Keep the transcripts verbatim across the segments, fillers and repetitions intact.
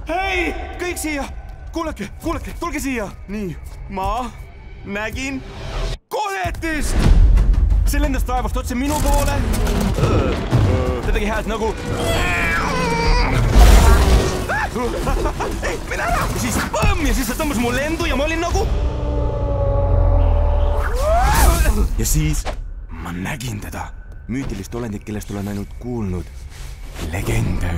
Hei, kõik siia! Kuulake, kuulake, tulge siia! Nii, ma nägin koletist! See lendas taevast otse minu poole. Ta tegi häält nagu... Ei, mine ära! Ja siis põmm! Ja siis ta tõmbas mu lendu ja ma olin nagu... Ja siis ma nägin teda. Müütilist olendit, kellest olen ainult kuulnud. Legende.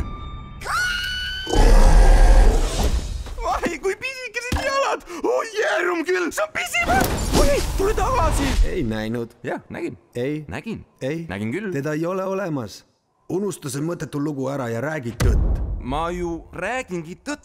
Ai, kui pisikesed jalad! Oi, jäärum küll! See on pisime! Oi, tule tagasi! Ei näinud. Jah, nägin. Ei. Nägin. Ei. Nägin küll. Teda ei ole olemas. Unusta see mõttetu lugu ära ja räägi tõtt. Ma ju räägingi tõtt.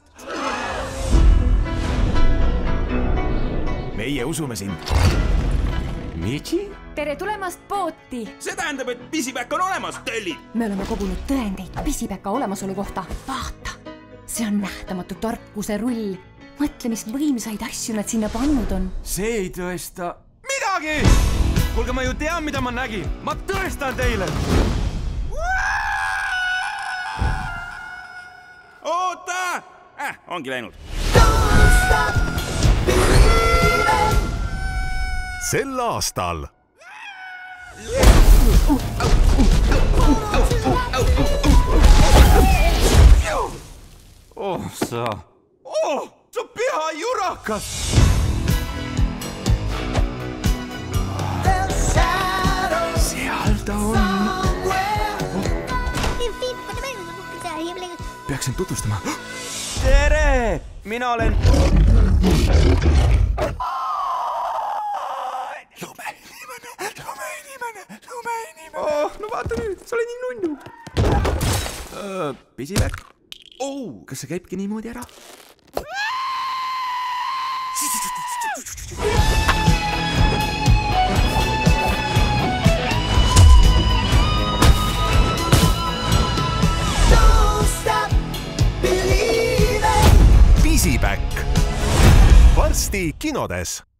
Meie usume sind. Michi? Tere tulemast pooti! See tähendab, et pisipäkk on olemas, töllid! Me oleme kogunud tõendeid pisipäka olemasolu kohta. Vaata! See on nähtamatu tarkuse rull. Mõtle, mis võimsaid asju nad sinna pannud on. See ei tõesta midagi! Kuulge, ma ju tean, mida ma nägin. Ma tõestan teile! Oota! Äh, ongi läinud. Sel aastal Oh, sa... Oh, sa pea jurakas! Seal ta on. Peaksin tutvustama. Tere! Mina olen... Lumeinimene, lumeinimene, lumeinimene. Oh, no vaata nüüd, sa oled nii nunnu. Uh, pisipäkk. Oh, kas see käibki niimoodi ära? Pisipäkk. Varsti kinodes.